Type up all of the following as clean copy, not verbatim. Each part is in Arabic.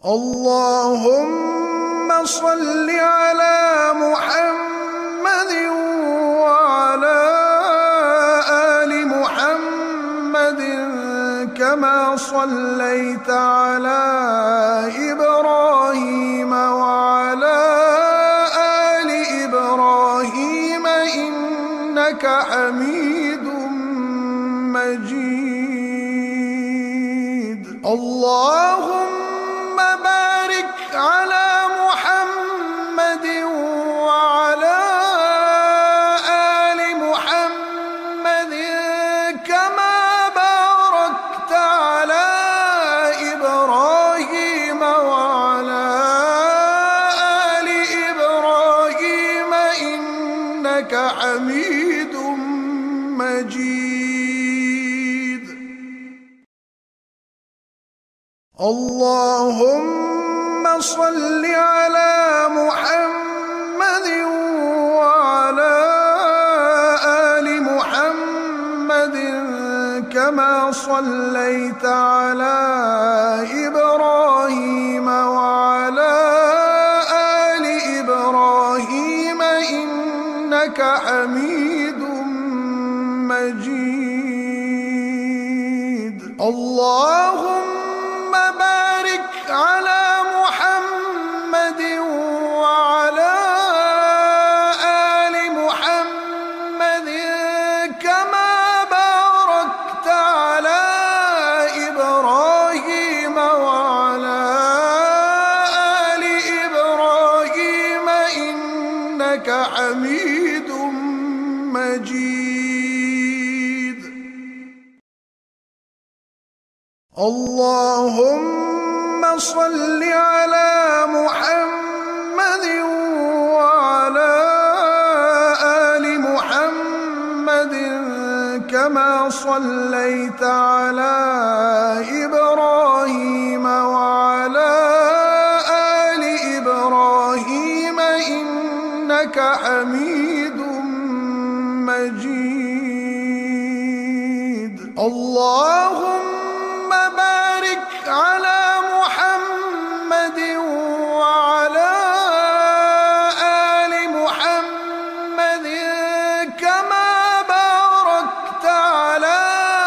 اللهم صل على محمد وعلى آل محمد كما صليت على إبراهيم وعلى آل إبراهيم إنك حميد مجيد. اللهم بارك على محمد وعلى آل محمد كما باركت على إبراهيم وعلى آل إبراهيم إنك حميد مجيد. اللهم صل على محمد وعلى آل محمد كما صليت على إبراهيم وعلى آل إبراهيم إنك حميد مجيد. اللهم بارك على محمد وعلى آل محمد كما باركت على إبراهيم وعلى آل إبراهيم إنك حميد مجيد. اللهم صل على محمد وعلى آل محمد كما صليت على إبراهيم وعلى آل إبراهيم إنك حميد مجيد. اللهم بارك على محمد وعلى آل محمد كما باركت على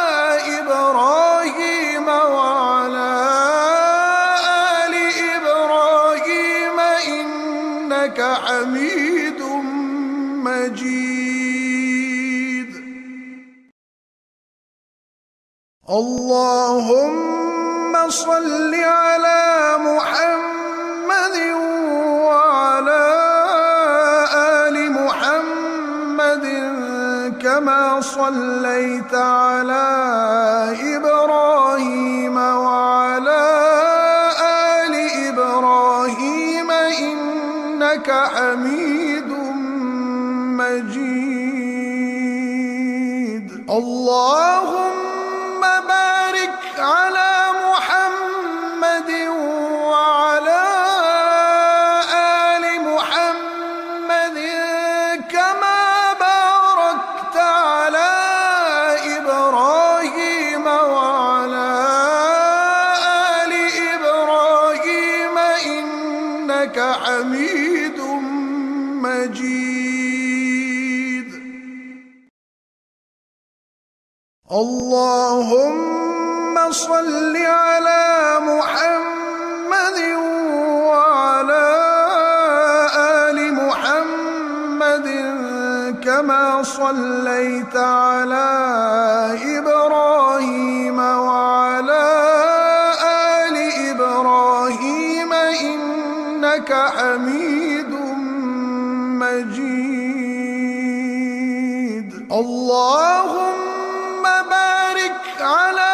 إبراهيم وعلى آل إبراهيم إنك حميد مجيد. اللهم صل على محمد وعلى آل محمد كما صليت على إبراهيم وعلى آل إبراهيم إنك حميد مجيد. اللهم بارك على محمد وعلى آل محمد كما باركت على إبراهيم وعلى آل إبراهيم إنك حميد مجيد. اللهم صل على محمد وعلى آل محمد كما صليت على إبراهيم وعلى آل إبراهيم إنك حميد مجيد. اللهم بارك على